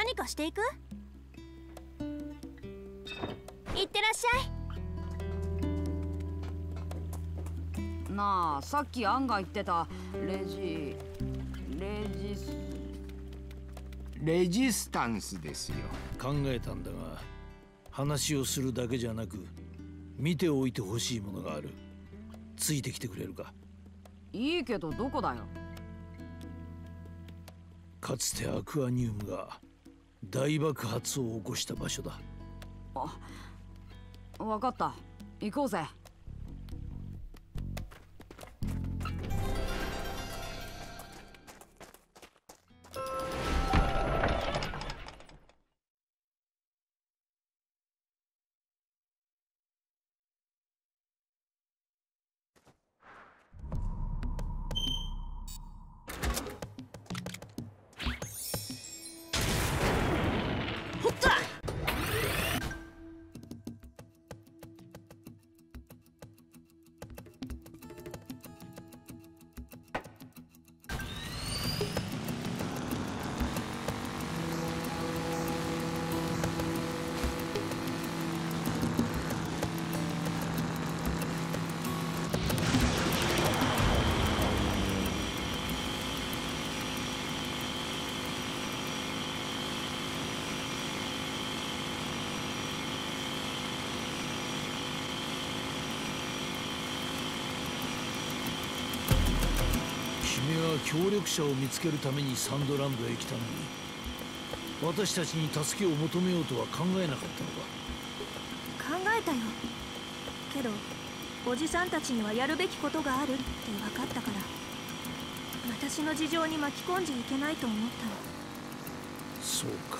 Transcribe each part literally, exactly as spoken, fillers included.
何かしていく？いってらっしゃい。 なあ、さっきアンが言ってたレジレジスレジスタンスですよ。 考えたんだが、話をするだけじゃなく見ておいてほしいものがある。ついてきてくれるか？ いいけどどこだよ。 かつてアクアニウムが大爆発を起こした場所だ。 あ、分かった。行こうぜ。 君は協力者を見つけるためにサンドランドへ来たのに、私たちに助けを求めようとは考えなかったのか？ 考えたよ。けどおじさんたちにはやるべきことがあるって分かったから、私の事情に巻き込んじゃいけないと思ったの。 そうか。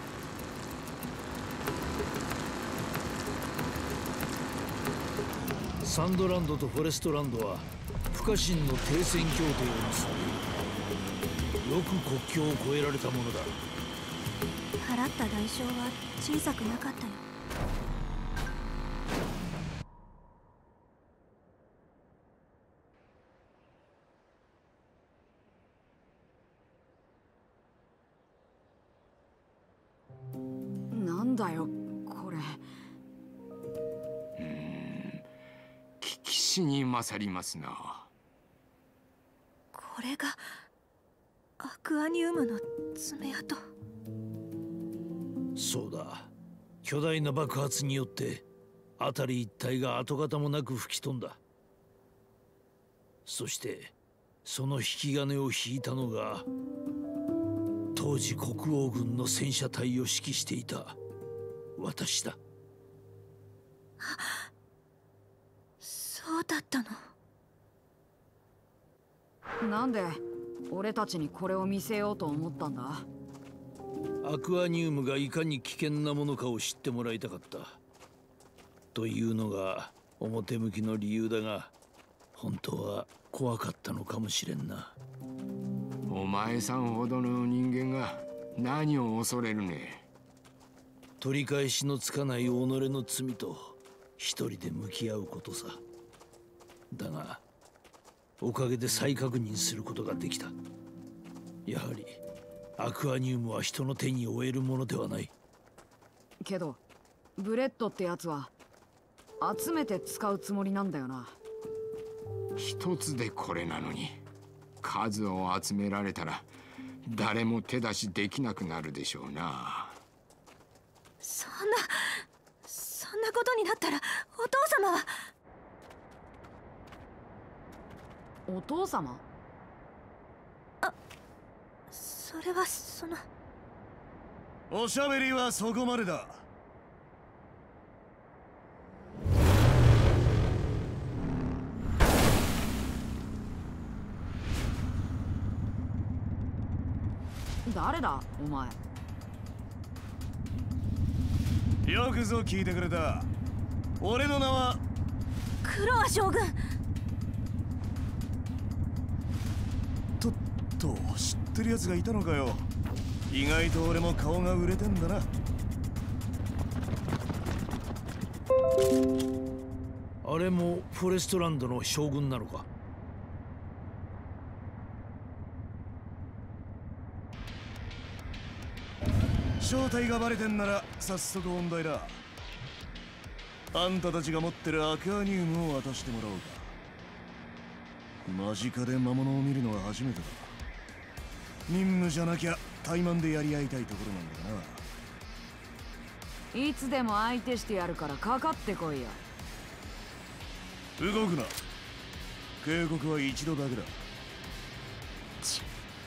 サンドランドとフォレストランドは不可侵の停戦協定を結んでいる。よく国境を越えられたものだ。 払った代償は小さくなかったよ。 なんだよこれ。 うーん、聞きしに勝りますな。 これがアクアニウムの爪痕。 そうだ。巨大な爆発によって辺り一帯が跡形もなく吹き飛んだ。そしてその引き金を引いたのが当時国王軍の戦車隊を指揮していた私だ。 そうだったの。 なんで俺たちにこれを見せようと思ったんだ？ アクアニウムがいかに危険なものかを知ってもらいたかったというのが表向きの理由だが、本当は怖かったのかもしれんな。 お前さんほどの人間が何を恐れるね。 取り返しのつかない己の罪と一人で向き合うことさ。だがおかげで再確認することができた。やはりアクアニウムは人の手に負えるものではない。 けどブレッドってやつは集めて使うつもりなんだよな。 一つでこれなのに、数を集められたら誰も手出しできなくなるでしょうな。 そんなそんなことになったらお父様は。 お父様？ あ、それはその。 おしゃべりはそこまでだ。 誰だお前？ よくぞ聞いてくれた。俺の名はクロア将軍。 とっと、知ってるやつがいたのかよ。意外と俺も顔が売れてんだな。 あれもフォレストランドの将軍なのか？ 正体がバレてんなら早速本題だ。あんたたちが持ってるアクアニウムを渡してもらおうか。間近で魔物を見るのは初めてだ。任務じゃなきゃ怠慢でやり合いたいところなんだがな。 いつでも相手してやるからかかってこいよ。 動くな。警告は一度だけだ。 ち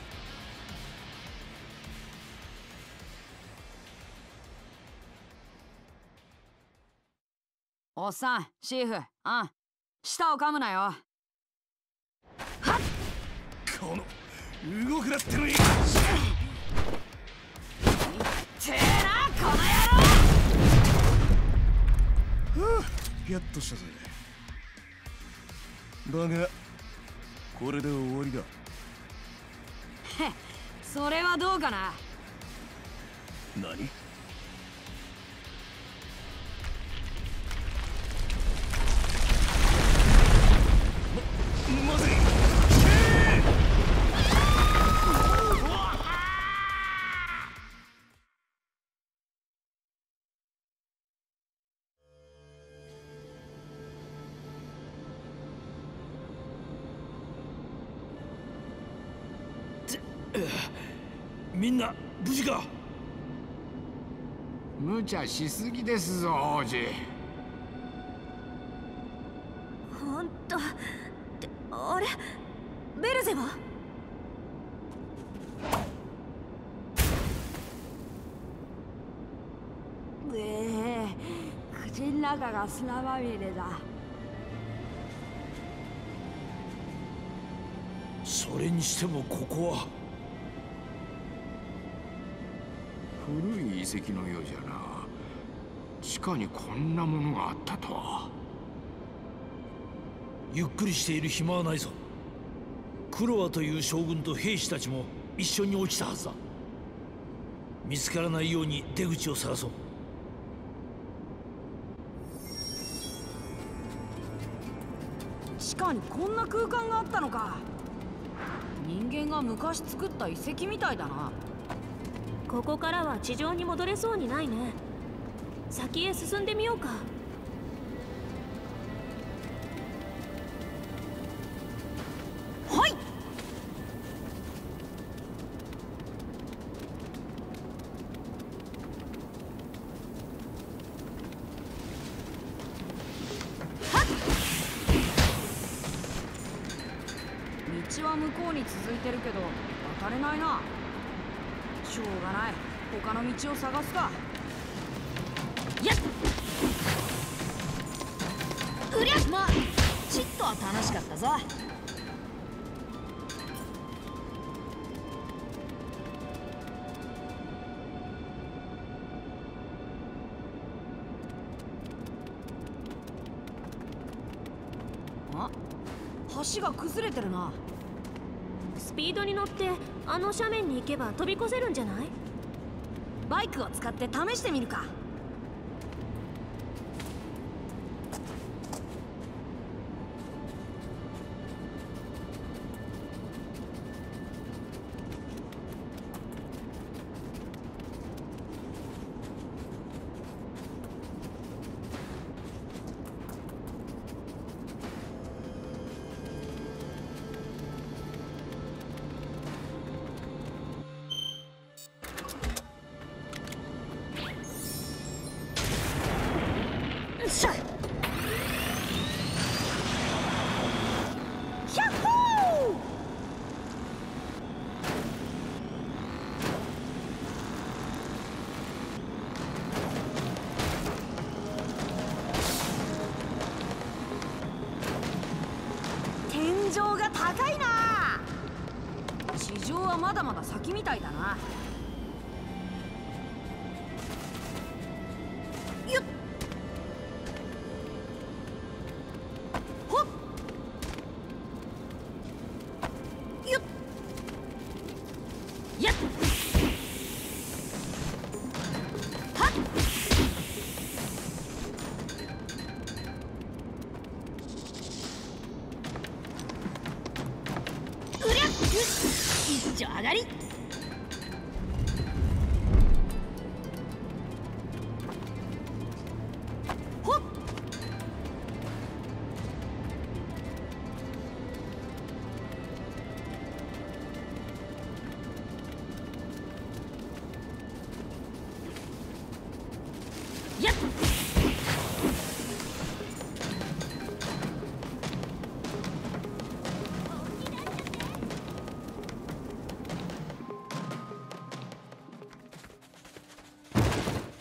おっさん、シーフ、あん、舌を噛むなよ。はっこの動くなってのに。てえな、この野郎。 はあ、やっとしたぜ。だがこれで終わりだ。 へっ、それはどうかな。 何？ま、まずい。 みんな無事か？ 無茶しすぎですぞ王子。 ほんと。ってあれベルゼは？ ええ、口の中が砂まみれだ。 それにしてもここは古い遺跡のようじゃな。地下にこんなものがあったとは。 ゆっくりしている暇はないぞ。クロアという将軍と兵士たちも一緒に落ちたはずだ。見つからないように出口を探そう。 地下にこんな空間があったのか。人間が昔作った遺跡みたいだな。 ここからは地上に戻れそうにないね。先へ進んでみようか。 はい。道は向こうに続いてるけど渡れないな。しょうがない、他の道を探すか。やっうりゃ、まあちっとは楽しかったぞ。あ、橋が崩れてるな。 スピードに乗ってあの斜面に行けば飛び越せるんじゃない？ バイクを使って試してみるか。しゃっ、ヒャッホー。天井が高いな。地上はまだまだ先みたいだな。よっ、ほっよっ、やっはっ、うりゃっ、一丁上がり。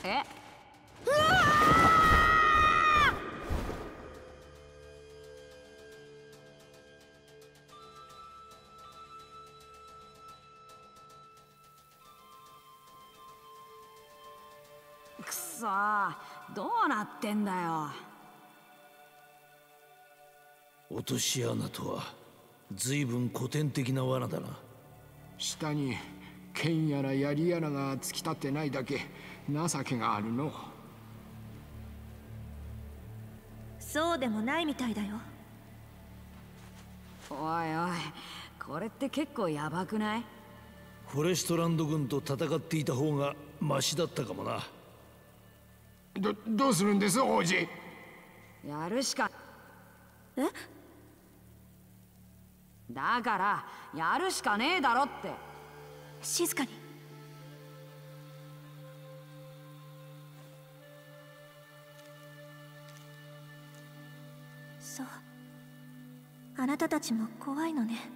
え？くそー、どうなってんだよ。 落とし穴とは随分古典的な罠だな。 下に剣やら槍やらが突き立ってないだけ情けがあるの。 そうでもないみたいだよ。 おいおい、これって結構ヤバくない？ フォレストランド軍と戦っていた方がマシだったかもな。 どどうするんです王子？ やるしか。 え？ だからやるしかねえだろって。 静かに。そう、あなたたちも怖いのね。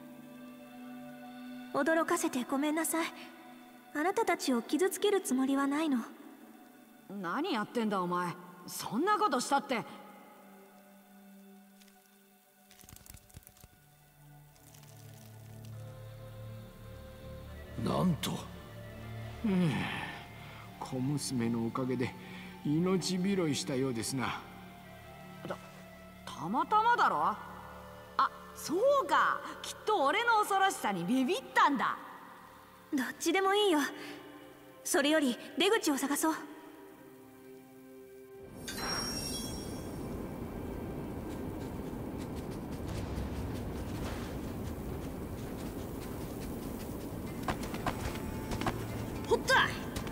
驚かせてごめんなさい。あなたたちを傷つけるつもりはないの。 何やってんだお前。そんなことしたって。 なんと、 うん、小娘のおかげで命拾いしたようですな。 たたまたまだろ。あ、そうか、きっと俺の恐ろしさにビビったんだ。 どっちでもいいよ。それより出口を探そう。 ほった。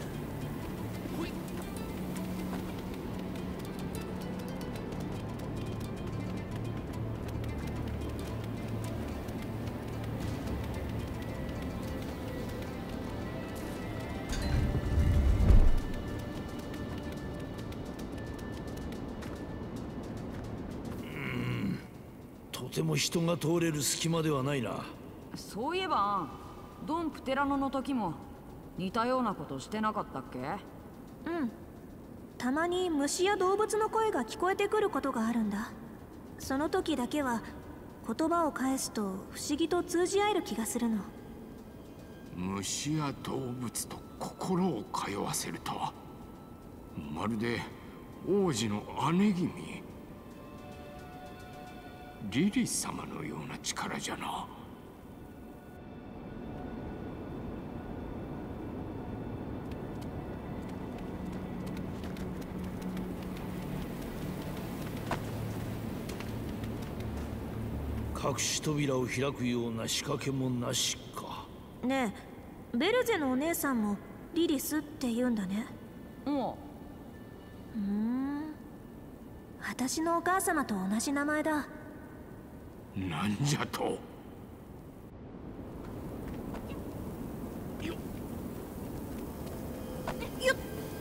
とても人が通れる隙間ではないな。 そういえばドンプテラノの時も似たようなことしてなかったっけ？ うん。たまに虫や動物の声が聞こえてくることがあるんだ。その時だけは言葉を返すと不思議と通じ合える気がするの。 虫や動物と心を通わせるとは、まるで王子の姉君リリス様のような力じゃな。 隠し扉を開くような仕掛けもなしか。 ねえ、ベルゼのお姉さんもリリスって言うんだね。 もうーん、私のお母様と同じ名前だ。 なんじゃと？ よっ。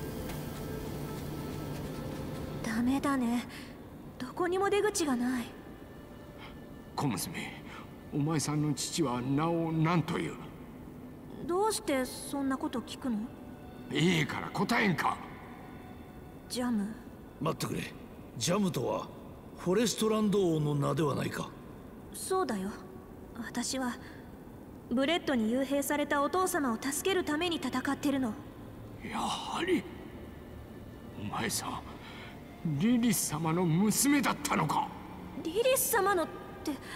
ダメだね。どこにも出口がない。 小娘、お前さんの父は名を何という？ どうしてそんなこと聞くの？ いいから答えんか。 ジャム。 待ってくれ。ジャムとはフォレストランド王の名ではないか。 そうだよ。私はブレッドに幽閉されたお父様を助けるために戦ってるの。 やはりお前さんリリス様の娘だったのか。 リリス様のってえ？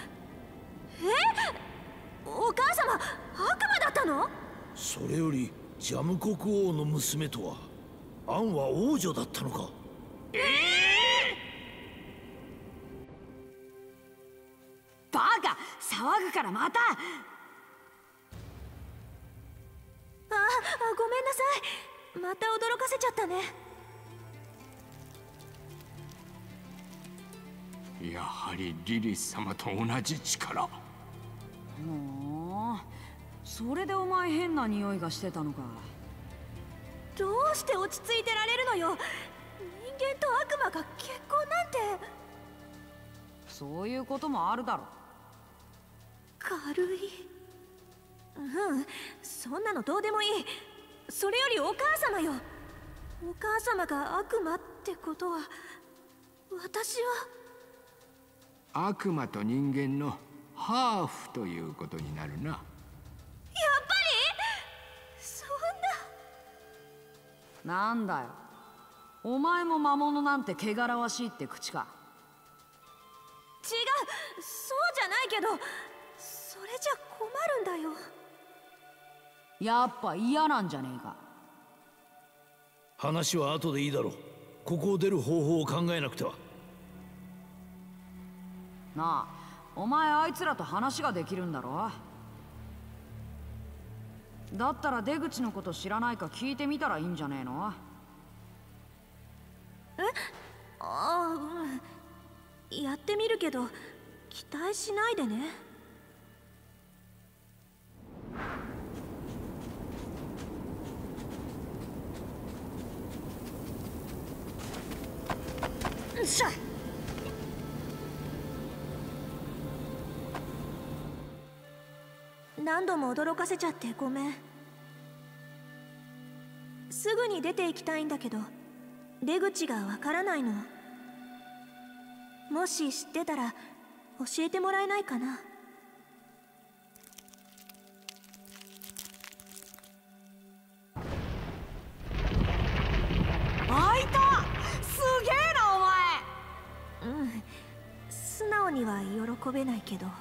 お母様悪魔だったの？ それよりジャム国王の娘とはアンは王女だったのか。 ええうバカ、騒ぐからまた。 ああ、ごめんなさい。また驚かせちゃったね。 やはりリリス様と同じ力。 ほう、それでお前変な匂いがしてたのか。 どうして落ち着いてられるのよ。人間と悪魔が結婚なんて。 そういうこともあるだろ。 軽い。うん、そんなのどうでもいい。それよりお母様よ。 お母様が悪魔ってことは、私は悪魔と人間のハーフということになるな。 やっぱりそんな。 なんだよ、お前も魔物なんて汚らわしいって口か。 違う、そうじゃないけど、それじゃ困るんだよ。 やっぱ嫌なんじゃねえか。 話は後でいいだろう。ここを出る方法を考えなくては。 なあ、お前あいつらと話ができるんだろ。だったら出口のこと知らないか聞いてみたらいいんじゃねえの。 え？ああ、うん。やってみるけど期待しないでね。よっしゃ。何度も驚かせちゃってごめん。すぐに出て行きたいんだけど出口がわからないの。もし知ってたら教えてもらえないかな。 開いた。すげえなお前。 うん、素直には喜べないけど。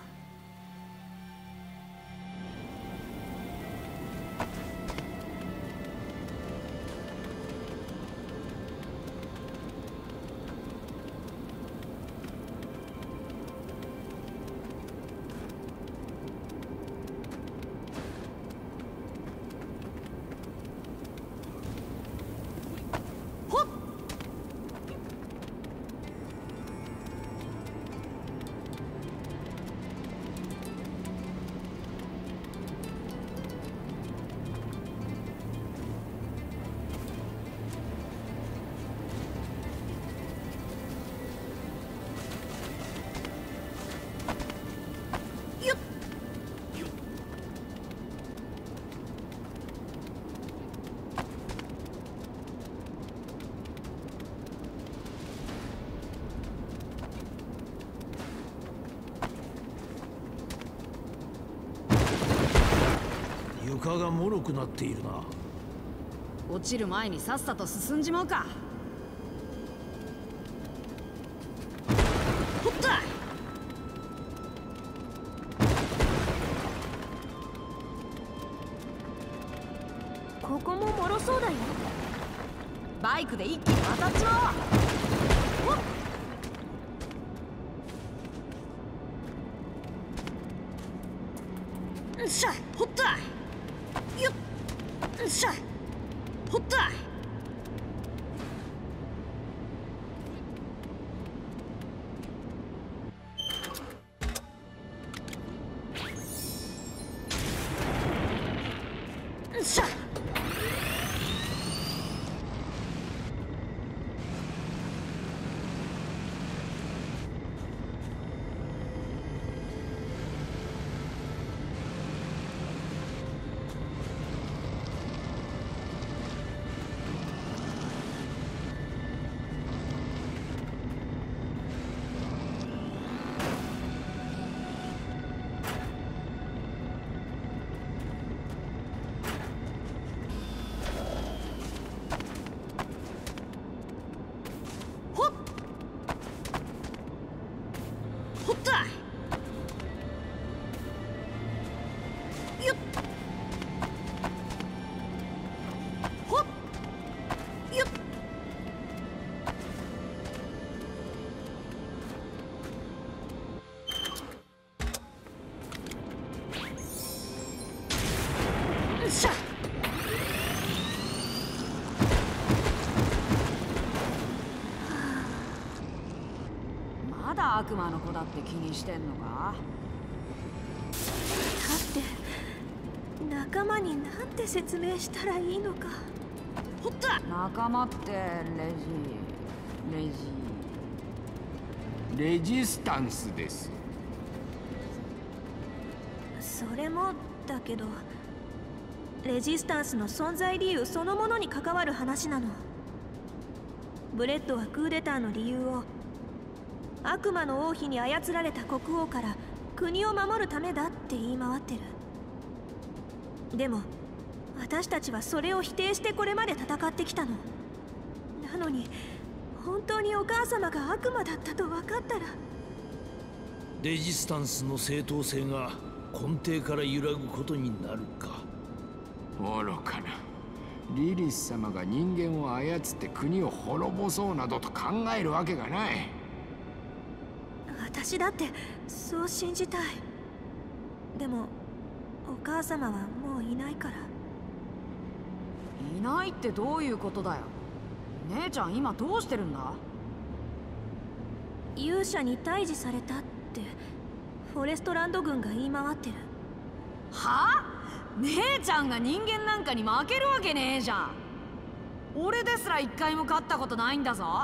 床が脆くなっているな。 落ちる前にさっさと進んじまうか。ほったここも脆そうだよ。 バイクで一気に渡っちまおう。ほっよっしゃ、ほったよっ、よっしゃ、ほったよっしゃ。まだ悪魔の子だって気にしてんのか。 だって仲間になんて説明したらいいのか。 ほった仲間ってレジレジレジスタンスです。 それもだけどレジスタンスの存在理由そのものに関わる話なの。 ブレッドはクーデターの理由を悪魔の王妃に操られた国王から国を守るためだって言い回ってる。でも私たちはそれを否定してこれまで戦ってきたの。なのに本当にお母様が悪魔だったと分かったら。 レジスタンスの正当性が根底から揺らぐことになるか。 愚かな。リリス様が人間を操って国を滅ぼそうなどと考えるわけがない。 私だってそう信じたい。でもお母様はもういないから。 いないってどういうことだよ。姉ちゃん今どうしてるんだ？ 勇者に退治されたってフォレストランド軍が言い回ってる。 はあ？姉ちゃんが人間なんかに負けるわけねえじゃん。俺ですら一回も勝ったことないんだぞ。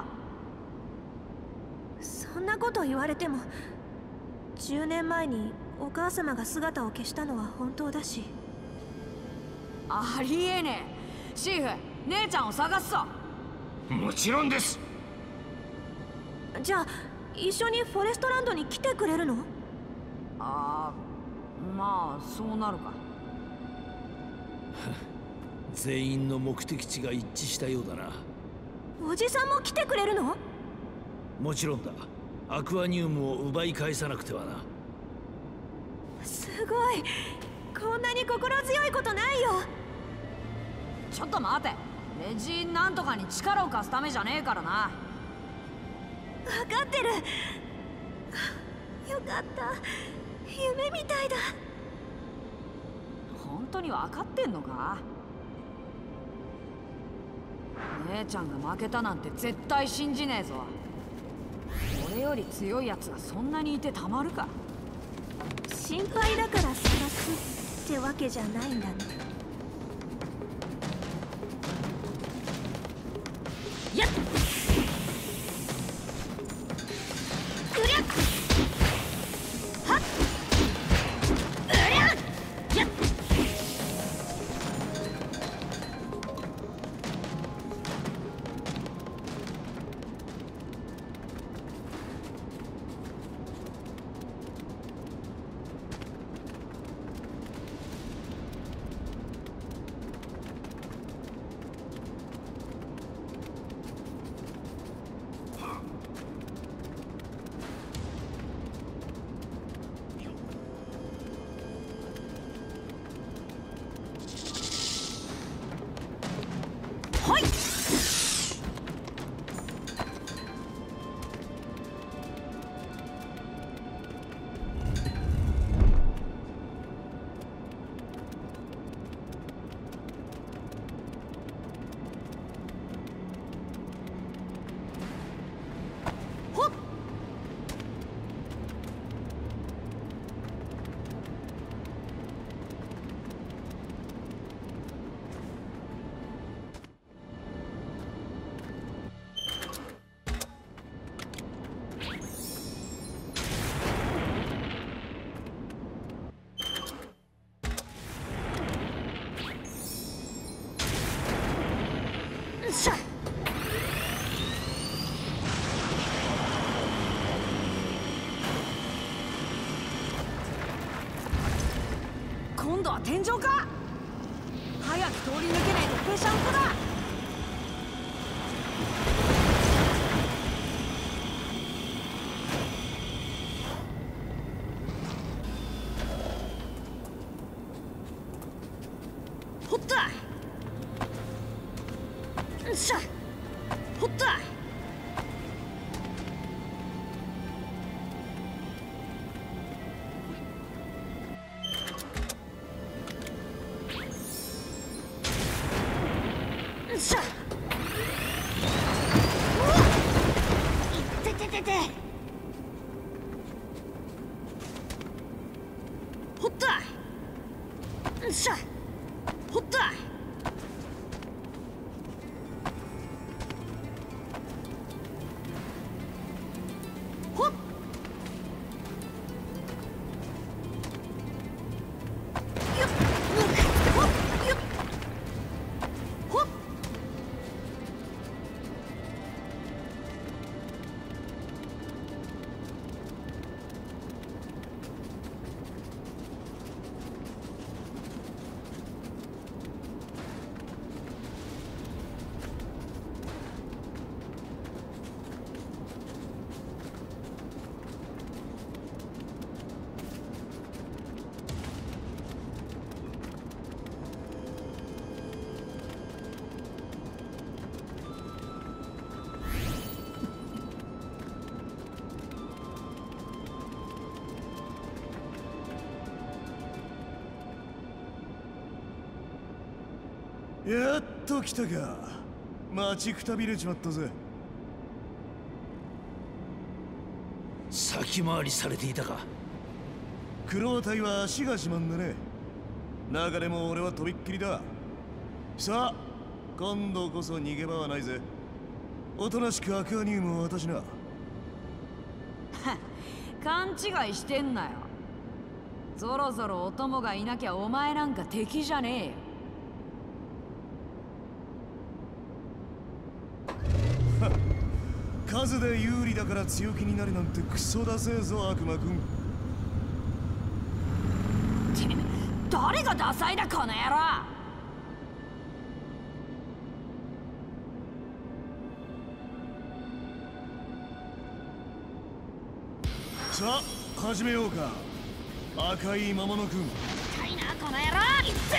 そんなこと言われてもじゅうねんまえにお母様が姿を消したのは本当だし。 ありえねえ。シーフ、姉ちゃんを探すぞ。 もちろんです。 じゃあ一緒にフォレストランドに来てくれるの？ ああ、まあそうなるか。 全員の目的地が一致したようだな。 おじさんも来てくれるの？ もちろんだ。アクアニウムを奪い返さなくてはな。 すごい。こんなに心強いことないよ。 ちょっと待て。レジなんとかに力を貸すためじゃねえからな。 分かってる。よかった。夢みたいだ。 本当に分かってんのか？姉ちゃんが負けたなんて絶対信じねえぞ。俺より強いやつがそんなにいてたまるか。 心配だから探すってわけじゃないんだね。 やっうりゃっはっうりゃっやっしゃ今度は天井か。早く通り抜けないとぺしゃんこだ。ほったよっしゃほったよっしゃうわっいっててててほったよっしゃほったほっよっほっよっほっやっと来たか。待ちくたびれちまったぜ。 先回りされていたか。 クロア隊は足が自慢だね。中でも俺はとびっきりだ。さあ今度こそ逃げ場はないぜ。おとなしくアクアニウムを渡しな。 勘違いしてんなよ。そろそろお供がいなきゃお前なんか敵じゃねえよ。 数で有利だから強気になるなんてクソだせえぞ悪魔くん。 誰がダサいだこの野郎。 さあ始めようか。赤い魔物くん。 痛いなこの野郎。いって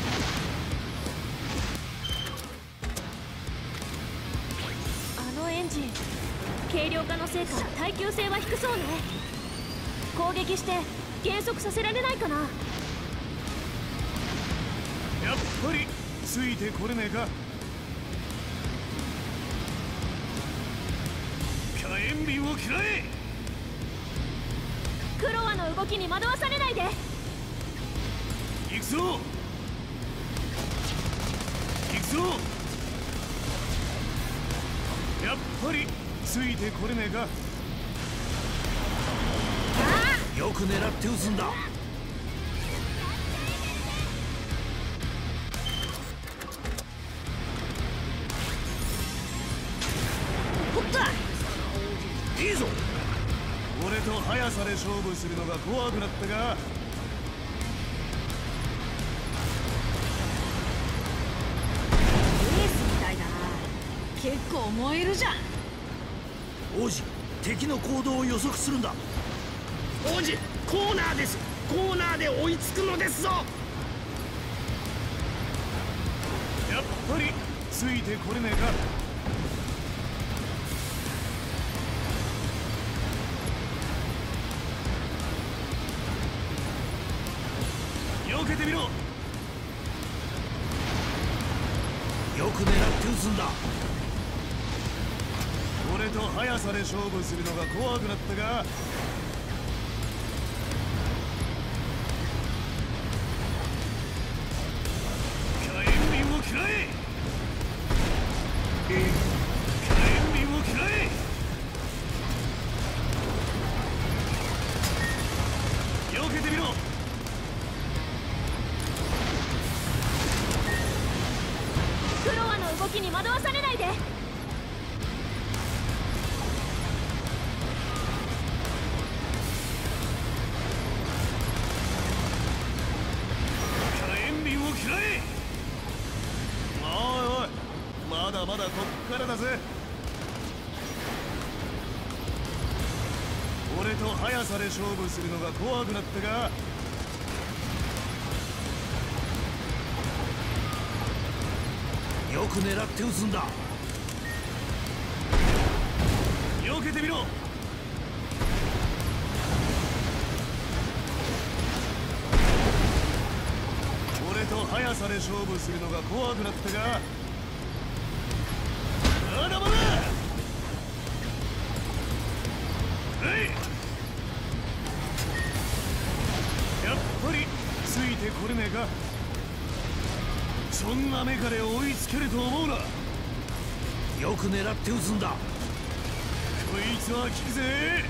あのエンジン、軽量化のせいか耐久性は低そうね。攻撃して減速させられないかな。 やっぱりついてこれねえか。火炎瓶を嫌え。 クロアの動きに惑わされないで。 行くぞ行くぞ。やっぱりついてこれねえか。 よく狙って撃つんだ。いいぞ。 俺と速さで勝負するのが怖くなったか。 レースみたいだな。結構燃えるじゃん。 王子、敵の行動を予測するんだ。 王子、コーナーです。コーナーで追いつくのですぞ。 やっぱりついてこれねえか。避けてみろ。 よく狙って撃つんだ。 俺と速さで勝負するのが怖くなったか。火炎瓶を嫌え。火炎瓶を嫌え。避けてみろ。 クロアの動きに惑わされないで。 まだこっからだぜ。俺と速さで勝負するのが怖くなったか。 よく狙って撃つんだ。 避けてみろ。俺と速さで勝負するのが怖くなったか。まだまだ。えい。やっぱりついてこれねえか。そんなメカで追いつけると思うな。 よく狙って撃つんだ。 こいつは効くぜ。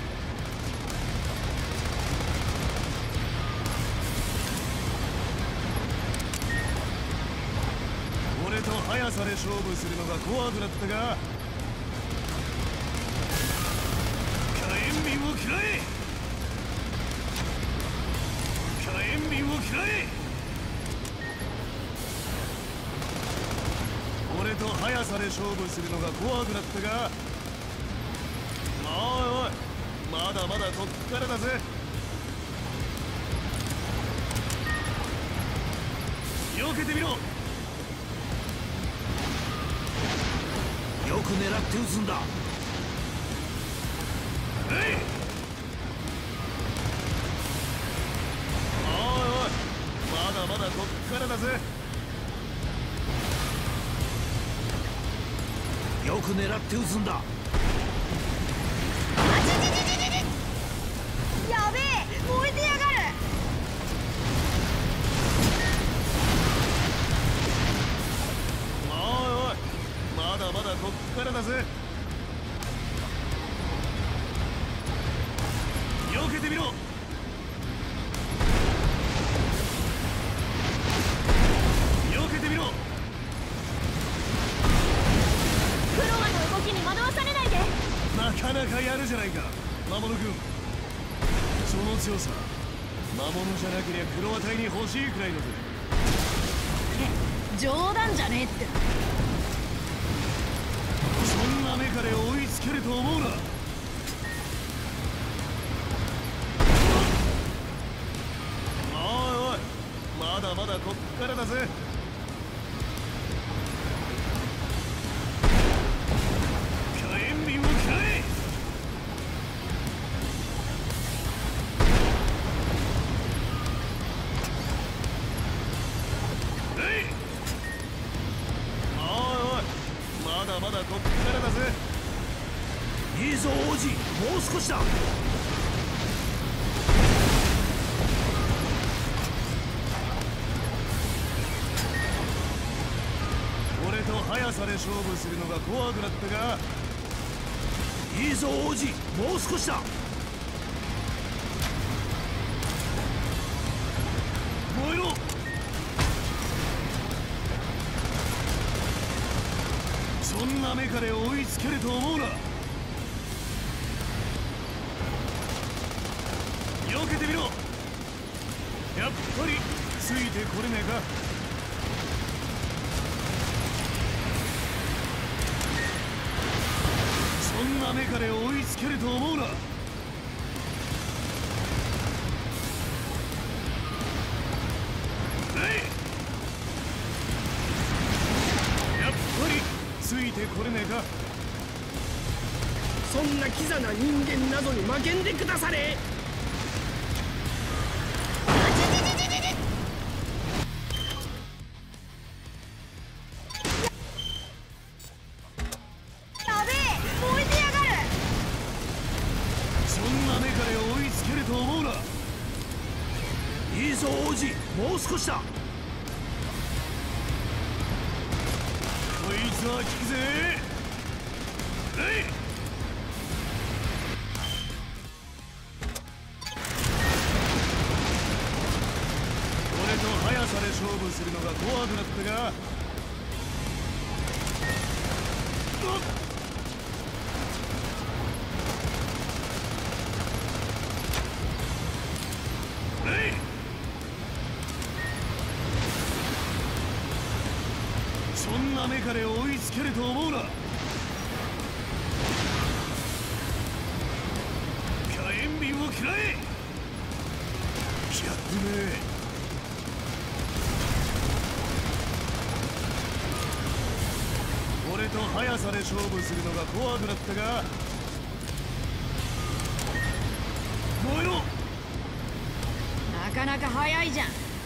俺と速さで勝負するのが怖くなったか。火炎瓶を嫌え。火炎瓶を嫌え。俺と速さで勝負するのが怖くなったか。おいおい、まだまだこっからだぜ。避けてみろ。 よく狙って撃つんだ。 えい。おいおい、まだまだこっからだぜ。 よく狙って撃つんだ。 やべえ、燃えてやがる。 おいおい、まだまだこっからだぜ。避けてみろ。避けてみろ。 クロワの動きに惑わされないで。 なかなかやるじゃないか魔物君。その強さ、魔物じゃなけりゃクロワ隊に欲しいくらいのぜ。 冗談じゃねえって。 そんなメカで追いつけると思うな。おいおい、まだまだこっからだぜ。火炎瓶を食らえ。えい。おいおい、まだまだこっからだぜ。 いいぞ王子、もう少しだ。 俺と速さで勝負するのが怖くなったか。 いいぞ王子、もう少しだ。 燃えろ。そんなメカで追いつけると思うな。避けてみろ。やっぱりついてこれねえか。そんなメカで追いつけると思うな。やっぱりついてこれねえか。 そんなキザな人間などに負けんでくだされ。 やべえ、燃えてやがる。 そんなメカで追いつけると思うな。 いいぞ王子、もう少しだ。 こいつは効くぜ。えい。俺と速さで勝負するのが怖くなったか。うっ。えい。そんなメカで追いつけると思うな。火炎瓶を食らえ。やってね。俺と速さで勝負するのが怖くなったか。燃えろ。 なかなか早いじゃん。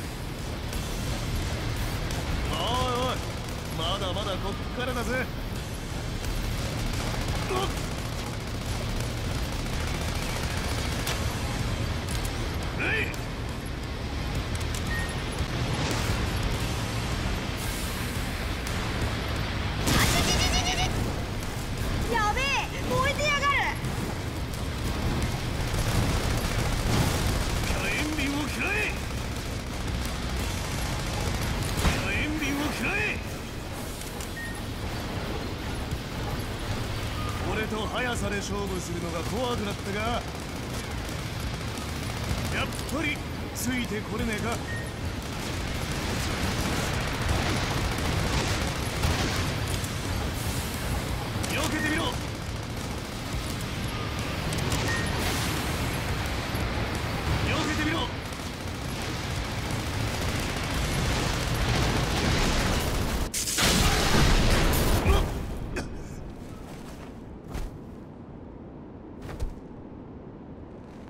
おいおい、まだまだこっからだぜ。うっ。えい。 やべえ、燃えてやがる。 火炎瓶を食らえ。火炎瓶を食らえ。俺と速さで勝負するのが怖くなったか。やっぱりついてこれねえか。避けてみろ。避けてみろ。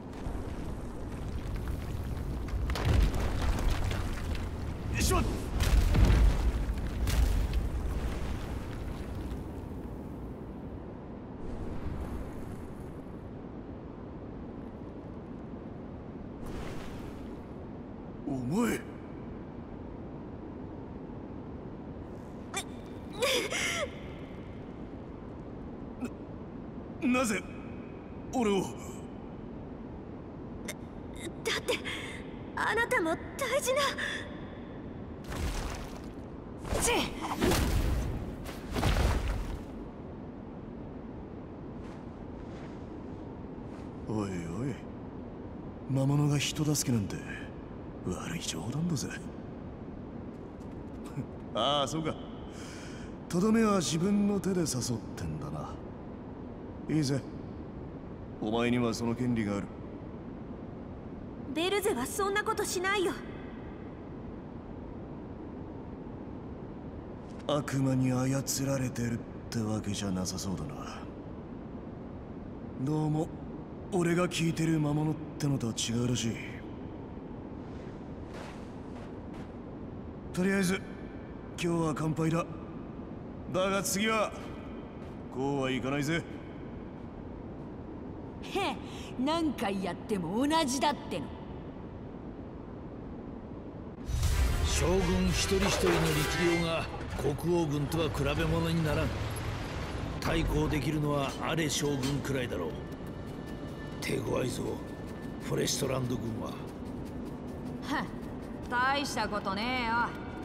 しまっ。 なぜ俺を。 だってあなたも大事な。 チッ。 おいおい、魔物が人助けなんて悪い冗談だぜ。ああ、そうか。とどめは自分の手で誘ってんだな。いいぜ、お前にはその権利がある。 ベルゼはそんなことしないよ。 悪魔に操られてるってわけじゃなさそうだな。どうも俺が聞いてる魔物ってのとは違うらしい。とりあえず今日は乾杯だ。だが次はこうはいかないぜ。 へ、何回やっても同じだっての。 将軍一人一人の力量が国王軍とは比べ物にならん。対抗できるのはアレ将軍くらいだろう。手強いぞフォレストランド軍は。 はっ、大したことねえよ。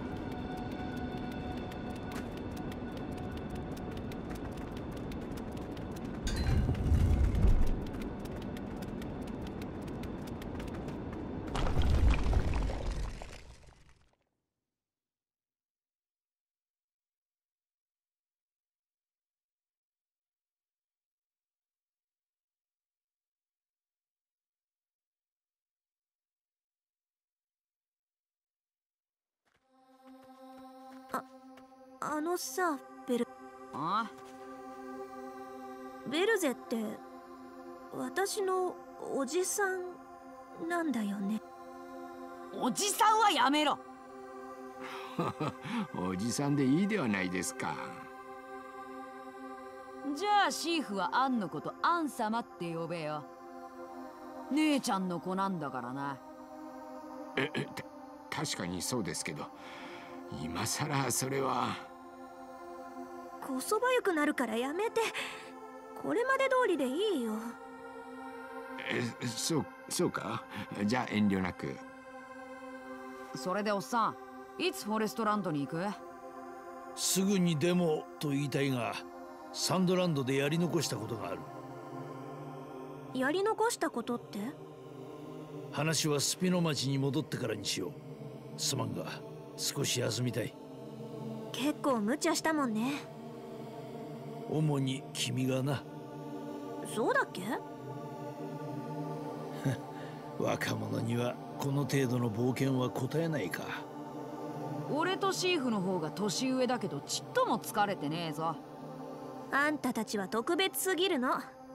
あのさ、ベルあベルゼって私のおじさんなんだよね。 おじさんはやめろ。 おじさんでいいではないですか。 じゃあシーフはアンのことアン様って呼べよ。姉ちゃんの子なんだからな。 ええた確かにそうですけど、今さらそれは。 こそばゆくなるからやめて。これまで通りでいいよ。 えそうそうか。じゃあ遠慮なく。 それでおっさん、いつフォレストランドに行く？ すぐにでもと言いたいが、サンドランドでやり残したことがある。 やり残したことって？ 話はスピノ町に戻ってからにしよう。すまんが少し休みたい。 結構無茶したもんね。 主に君がな。 そうだっけ？ 若者にはこの程度の冒険は答えないか。 俺とシーフの方が年上だけどちっとも疲れてねえぞ。 あんたたちは特別すぎるの。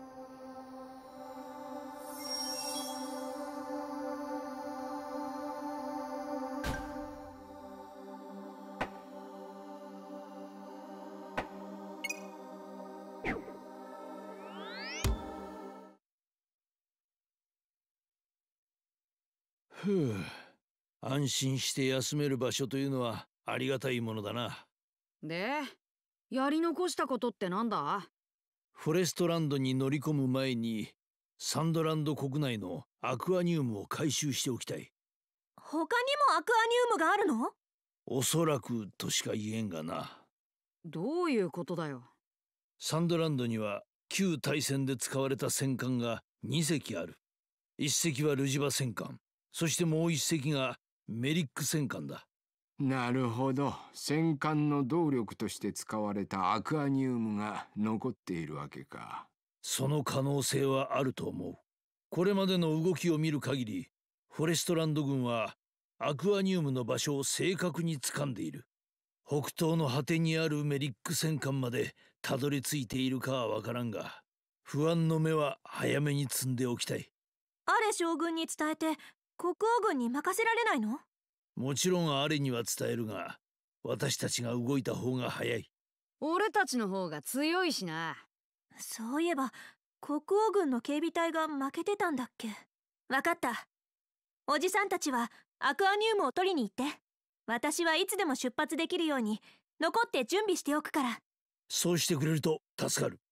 ふう、安心して休める場所というのはありがたいものだな。 で、やり残したことってなんだ？ フォレストランドに乗り込む前にサンドランド国内のアクアニウムを回収しておきたい。 他にもアクアニウムがあるの？ おそらくとしか言えんがな。 どういうことだよ。 サンドランドには旧大戦で使われた戦艦がにせきある。いっせきはルジバ戦艦、そしてもういっせきがメリック戦艦だ。 なるほど。戦艦の動力として使われたアクアニウムが残っているわけか。 その可能性はあると思う。これまでの動きを見る限り、フォレストランド軍はアクアニウムの場所を正確に掴んでいる。北東の果てにあるメリック戦艦までたどり着いているかはわからんが、不安の目は早めに積んでおきたい。 アレ将軍に伝えて国王軍に任せられないの？ もちろんアレには伝えるが、私たちが動いた方が早い。 俺たちの方が強いしな。 そういえば国王軍の警備隊が負けてたんだっけ？わかった。おじさんたちはアクアニウムを取りに行って、私はいつでも出発できるように残って準備しておくから。 そうしてくれると助かる。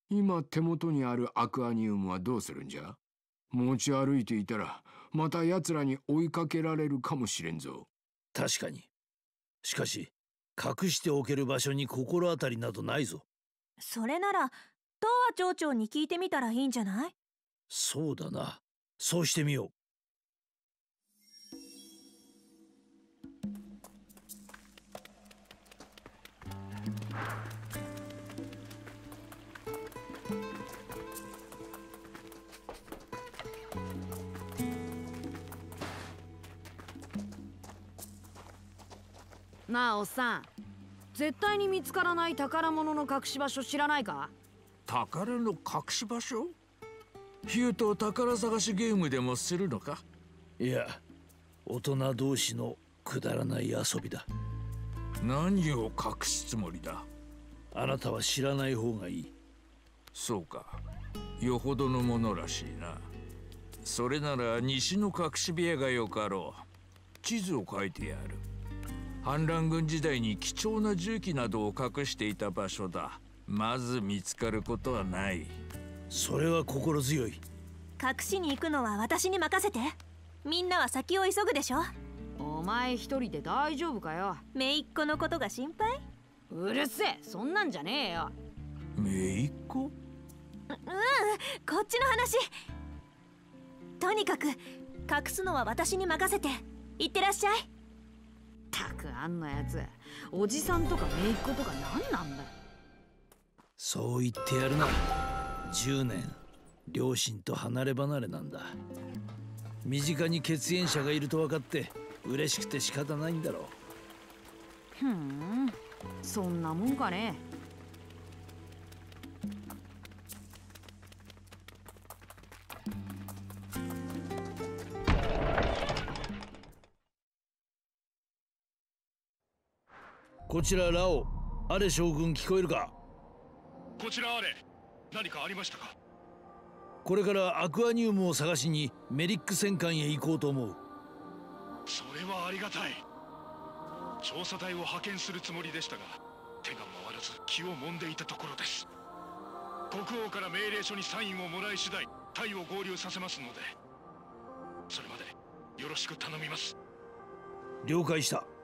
今手元にあるアクアニウムはどうするんじゃ？持ち歩いていたらまた奴らに追いかけられるかもしれんぞ。 確かに。しかし隠しておける場所に心当たりなどないぞ。 それなら東亜町長に聞いてみたらいいんじゃない？ そうだな。そうしてみよう。 なあおっさん、絶対に見つからない宝物の隠し場所知らないか？ 宝の隠し場所？ヒューと宝探しゲームでもするのか？ いや、大人同士のくだらない遊びだ。 何を隠すつもりだ？ あなたは知らない方がいい。 そうか、よほどのものらしいな。それなら西の隠し部屋がよかろう。地図を書いてやる。反乱軍時代に貴重な銃器などを隠していた場所だ。まず見つかることはない。 それは心強い。 隠しに行くのは私に任せて。みんなは先を急ぐでしょ。 お前一人で大丈夫かよ。 姪っ子のことが心配？ うるせえ、そんなんじゃねえよ。 姪っ子？ うん、こっちの話。とにかく隠すのは私に任せて。いってらっしゃい。 たくあんなやつ、おじさんとか姪っ子とか何なんだよ。 そう言ってやるな。じゅうねん両親と離れ離れなんだ。身近に血縁者がいると分かって嬉しくて仕方ないんだろう。 ふん、そんなもんかね。 こちらラオ、アレ将軍聞こえるか？ こちらアレ、何かありましたか？ これからアクアニウムを探しにメリック戦艦へ行こうと思う。 それはありがたい。調査隊を派遣するつもりでしたが、手が回らず気を揉んでいたところです。国王から命令書にサインをもらい次第隊を合流させますので、それまでよろしく頼みます。 了解した。